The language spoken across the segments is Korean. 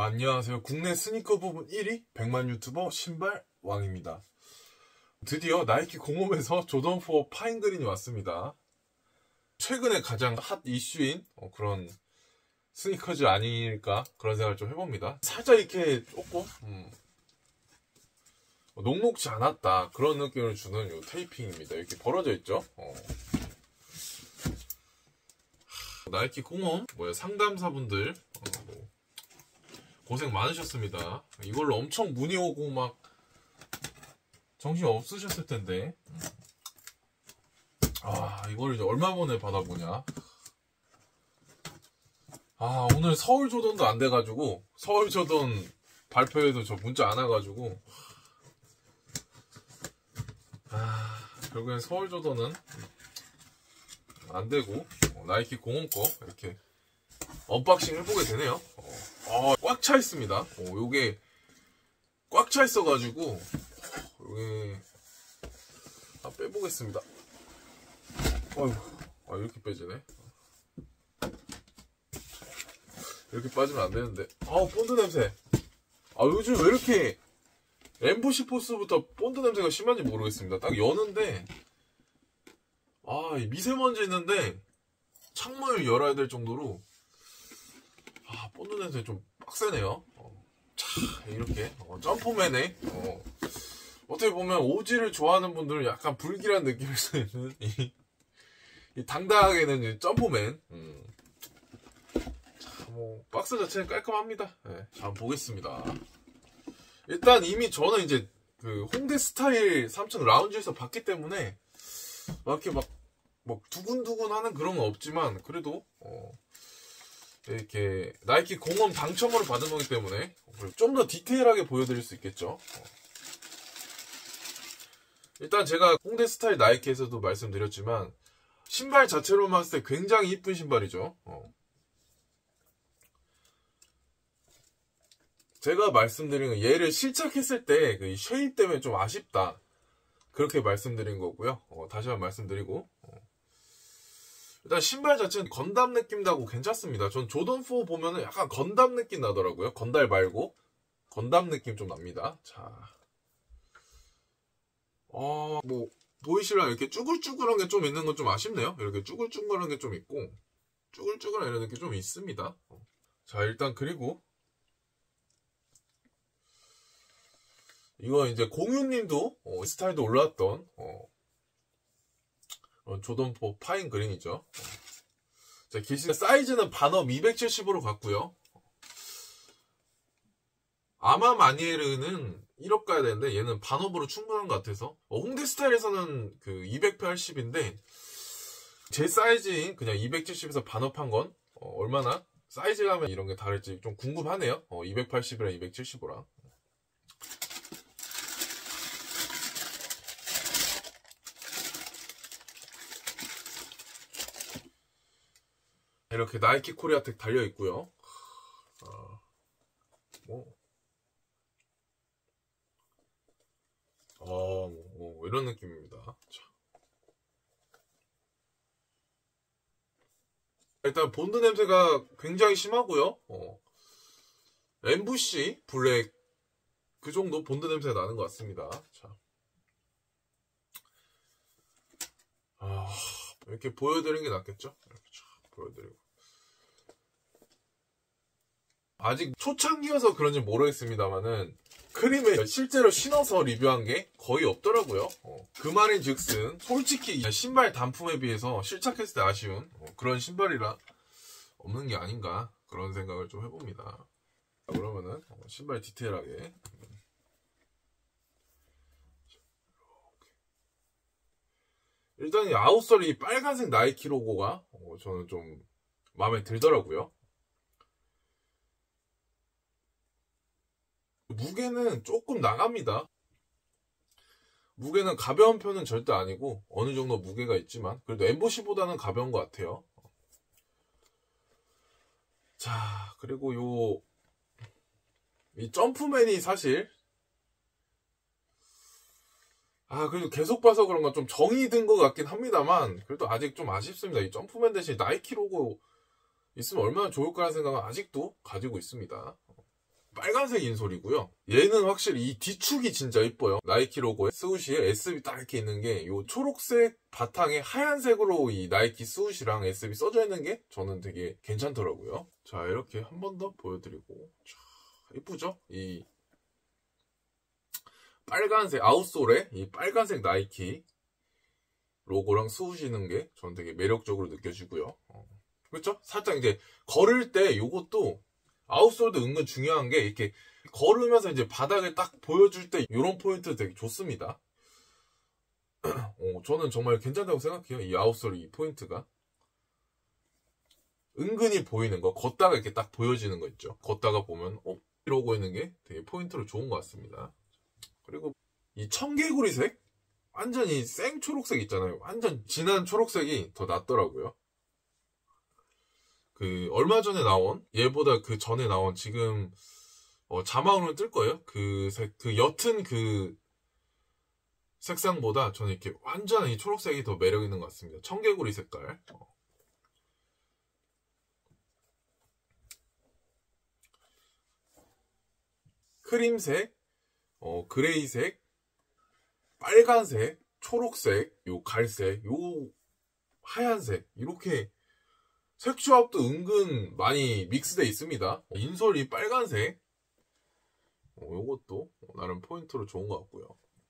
안녕하세요. 국내 스니커 부분 1위 100만 유튜버 신발 왕입니다. 드디어 나이키 공홈에서 조던4 파인 그린이 왔습니다. 최근에 가장 핫 이슈인 그런 스니커즈 아닐까 그런 생각을 좀 해봅니다. 살짝 이렇게 조금 녹록지 않았다 그런 느낌을 주는 요 테이핑입니다. 이렇게 벌어져 있죠. 나이키 공홈 상담사분들 고생 많으셨습니다. 이걸로 엄청 문의 오고 막 정신 없으셨을 텐데 이걸 이제 얼마 만에 받아보냐. 오늘 서울 조던도 안 돼가지고 서울 조던 발표에도 저 문자 안 와가지고 결국엔 서울 조던은 안 되고 나이키 공홈 거 이렇게 언박싱 해보게 되네요. 꽉 차 있습니다. 요게 꽉 차 있어가지고 요게 빼보겠습니다. 이렇게 빼지네. 이렇게 빠지면 안 되는데. 본드 냄새. 요즘 왜 이렇게 엠보시 포스부터 본드 냄새가 심한지 모르겠습니다. 딱 여는데 미세먼지 있는데 창문을 열어야 될 정도로 본드 냄새 좀 빡세네요. 이렇게 점프맨에 어떻게 보면 오지를 좋아하는 분들은 약간 불길한 느낌일 수 있는 이 당당하게는 점프맨. 박스 자체는 깔끔합니다. 자, 한번 보겠습니다. 일단 이미 저는 이제 그 홍대 스타일 3층 라운지에서 봤기 때문에 이렇게 막 두근두근 하는 그런 건 없지만 그래도 이렇게 나이키 공홈 당첨으로 받은 거기 때문에 좀 더 디테일하게 보여드릴 수 있겠죠. 일단 제가 홍대 스타일 나이키에서도 말씀드렸지만 신발 자체로 봤을 때 굉장히 이쁜 신발이죠. 제가 말씀드린 건 얘를 실착했을 때 그 쉐입 때문에 좀 아쉽다 그렇게 말씀드린 거고요. 다시 한번 말씀드리고 일단 신발 자체는 건담 느낌 나고 괜찮습니다. 전 조던4 보면은 약간 건담 느낌 나더라고요. 건달 말고 건담 느낌 좀 납니다. 자, 보이시려나 이렇게 쭈글쭈글한 게 좀 있는 건 좀 아쉽네요. 이렇게 쭈글쭈글한 게 좀 있고 쭈글쭈글한 이런 게 좀 있습니다. 자, 일단 그리고 이거 이제 공유님도 스타일도 올라왔던 조던4 파인 그린이죠. 자, 사이즈는 반업 270으로 갔고요. 아마 마니에르는 1업 가야 되는데 얘는 반업으로 충분한 것 같아서 홍대 스타일에서는 그 280인데 제 사이즈인 그냥 270에서 반업한 건 얼마나 사이즈가면 이런 게 다를지 좀 궁금하네요. 280이랑 275랑. 이렇게 나이키 코리아텍 달려있고요. 이런 느낌입니다. 자. 일단 본드 냄새가 굉장히 심하고요. 엠부시 블랙 그 정도 본드 냄새가 나는 것 같습니다. 자. 이렇게 보여드리는 게 낫겠죠? 이렇게 보여드리고. 아직 초창기여서 그런지 모르겠습니다만은 크림에 실제로 신어서 리뷰한 게 거의 없더라고요. 그 말인 즉슨 솔직히 신발 단품에 비해서 실착했을 때 아쉬운 그런 신발이라 없는 게 아닌가 그런 생각을 좀 해봅니다. 그러면은 신발 디테일하게 일단 이 아웃솔 이 빨간색 나이키 로고가 저는 좀 마음에 들더라고요. 무게는 조금 나갑니다. 무게는 가벼운 편은 절대 아니고 어느 정도 무게가 있지만 그래도 엠보시보다는 가벼운 것 같아요. 자, 그리고 이 점프맨이 사실 그래도 계속 봐서 그런가 좀 정이 든 것 같긴 합니다만 그래도 아직 좀 아쉽습니다. 이 점프맨 대신 나이키 로고 있으면 얼마나 좋을까라는 생각은 아직도 가지고 있습니다. 빨간색 인솔이고요. 얘는 확실히 이 뒤축이 진짜 이뻐요. 나이키 로고에 스우시에 SB 딱 이렇게 있는 게 요 초록색 바탕에 하얀색으로 이 나이키 스우시랑 SB 써져 있는 게 저는 되게 괜찮더라고요. 자, 이렇게 한 번 더 보여드리고. 자, 이쁘죠? 이 빨간색 아웃솔에 이 빨간색 나이키 로고랑 스우시는 게 저는 되게 매력적으로 느껴지고요. 그렇죠? 살짝 이제 걸을 때 요것도 아웃솔도 은근 중요한 게 이렇게 걸으면서 이제 바닥을 딱 보여줄 때 이런 포인트 되게 좋습니다. 저는 정말 괜찮다고 생각해요. 이 아웃솔 이 포인트가 은근히 보이는 거, 걷다가 이렇게 딱 보여지는 거 있죠. 걷다가 보면 이러고 있는 게 되게 포인트로 좋은 것 같습니다. 그리고 이 청개구리색 완전히 생 초록색 있잖아요. 완전 진한 초록색이 더 낫더라고요. 그 얼마 전에 나온 얘보다 그 전에 나온 지금 자막으로 뜰 거예요. 그 옅은 그 색상보다 저는 이렇게 완전 이 초록색이 더 매력 있는 것 같습니다. 청개구리 색깔. 크림색, 그레이색, 빨간색, 초록색, 요 갈색, 요 하얀색 이렇게 색조합도 은근 많이 믹스되어 있습니다. 인솔이 빨간색 요것도 나름 포인트로 좋은 것 같고요.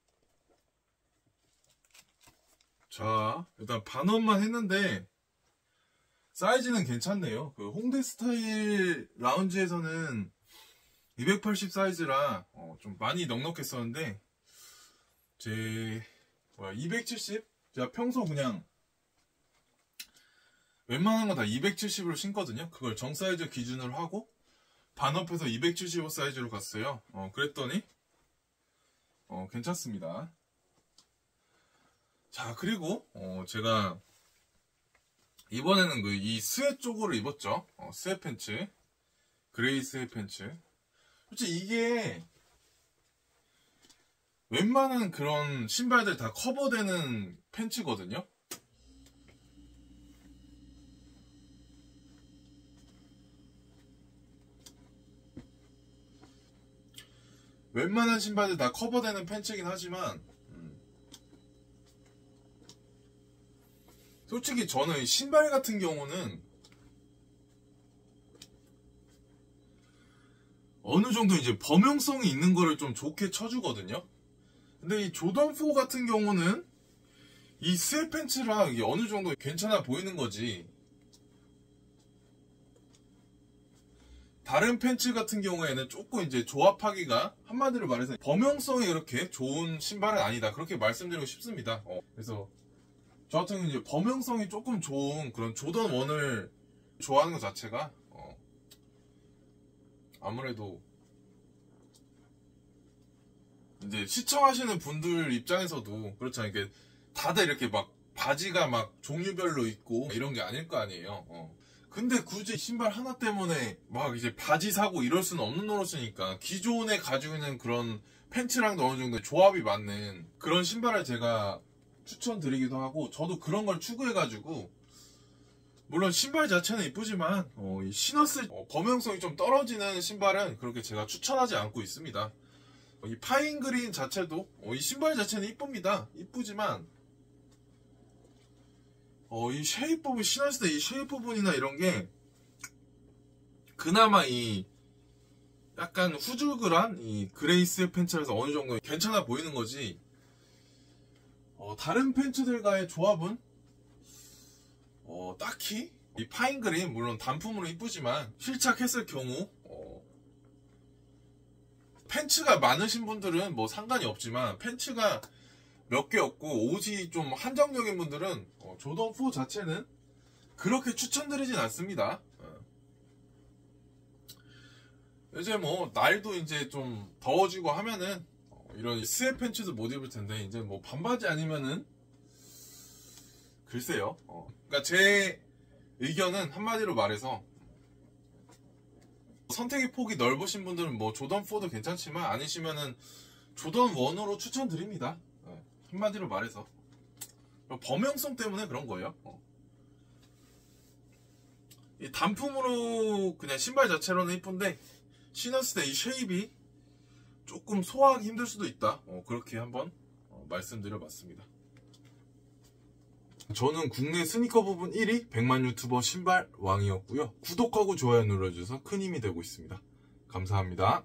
자, 일단 반원만 했는데 사이즈는 괜찮네요. 그 홍대 스타일 라운지에서는 280 사이즈라 좀 많이 넉넉했었는데 제 270? 제가 평소 그냥 웬만한 거 다 270으로 신거든요. 그걸 정 사이즈 기준으로 하고 반업해서 275 사이즈로 갔어요. 그랬더니 괜찮습니다. 자, 그리고 제가 이번에는 이 스웨 쪽으로 입었죠. 스웨 팬츠, 그레이 스웨 팬츠. 솔직히 이게 웬만한 그런 신발들 다 커버되는 팬츠거든요. 웬만한 신발들 다 커버되는 팬츠긴 하지만 솔직히 저는 신발 같은 경우는 어느 정도 이제 범용성이 있는 거를 좀 좋게 쳐주거든요. 근데 이 조던4 같은 경우는 이 스웨 팬츠랑 이게 어느 정도 괜찮아 보이는 거지. 다른 팬츠 같은 경우에는 조금 이제 조합하기가 한마디로 말해서 범용성이 그렇게 좋은 신발은 아니다. 그렇게 말씀드리고 싶습니다. 그래서 저 같은 경우는 이제 범용성이 조금 좋은 그런 조던1을 좋아하는 것 자체가 아무래도 이제 시청하시는 분들 입장에서도 그렇잖아요. 이게 다들 이렇게 막 바지가 막 종류별로 있고 이런 게 아닐 거 아니에요. 근데 굳이 신발 하나 때문에 막 이제 바지 사고 이럴 수는 없는 노릇이니까 기존에 가지고 있는 그런 팬츠랑도 어느 정도 조합이 맞는 그런 신발을 제가 추천드리기도 하고 저도 그런 걸 추구해가지고 물론 신발 자체는 이쁘지만 신었을 범용성이 좀 떨어지는 신발은 그렇게 제가 추천하지 않고 있습니다. 이 파인 그린 자체도 이 신발 자체는 이쁩니다. 이쁘지만 이 쉐입 부분 신었을 때 이 쉐입 부분이나 이런 게 그나마 이 약간 후줄근한 이 그레이스 팬츠라서 어느 정도 괜찮아 보이는 거지. 다른 팬츠들과의 조합은 딱히 이 파인 그린 물론 단품으로 이쁘지만 실착했을 경우 팬츠가 많으신 분들은 뭐 상관이 없지만 팬츠가 몇 개 없고 옷이 좀 한정적인 분들은 조던4 자체는 그렇게 추천드리진 않습니다. 이제 뭐 날도 이제 좀 더워지고 하면은 이런 스웨 팬츠도 못 입을 텐데 이제 뭐 반바지 아니면은 글쎄요. 그러니까 제 의견은 한마디로 말해서 선택의 폭이 넓으신 분들은 뭐 조던4도 괜찮지만 아니시면은 조던1으로 추천드립니다. 한마디로 말해서 범용성 때문에 그런 거예요. 이 단품으로 그냥 신발 자체로는 이쁜데 신었을 때 이 쉐입이 조금 소화하기 힘들 수도 있다. 그렇게 한번 말씀드려봤습니다. 저는 국내 스니커 부분 1위 100만 유튜버 신발 왕이었고요. 구독하고 좋아요 눌러주셔서 큰 힘이 되고 있습니다. 감사합니다.